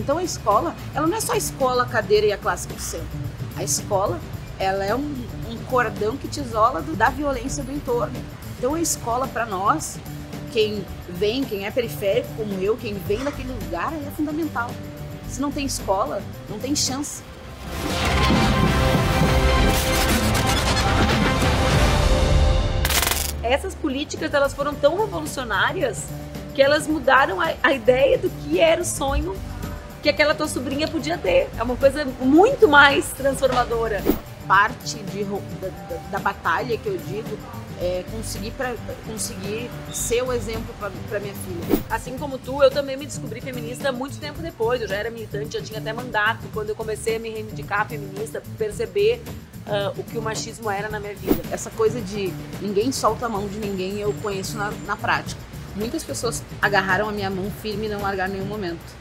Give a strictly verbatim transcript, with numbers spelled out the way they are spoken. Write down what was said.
Então a escola, ela não é só a escola, a cadeira e a classe que você senta. A escola, ela é um, um cordão que te isola do, da violência do entorno. Então a escola, para nós, quem vem, quem é periférico como eu, quem vem daquele lugar, é fundamental. Se não tem escola, não tem chance. Essas políticas, elas foram tão revolucionárias que elas mudaram a, a ideia do que era o sonho que aquela tua sobrinha podia ter. É uma coisa muito mais transformadora. Parte de, da, da, da batalha que eu digo é conseguir, pra, conseguir ser o exemplo para minha filha. Assim como tu, eu também me descobri feminista muito tempo depois. Eu já era militante, já tinha até mandato quando eu comecei a me reivindicar feminista, perceber uh, o que o machismo era na minha vida. Essa coisa de ninguém solta a mão de ninguém eu conheço na, na prática. Muitas pessoas agarraram a minha mão firme e não largaram em nenhum momento.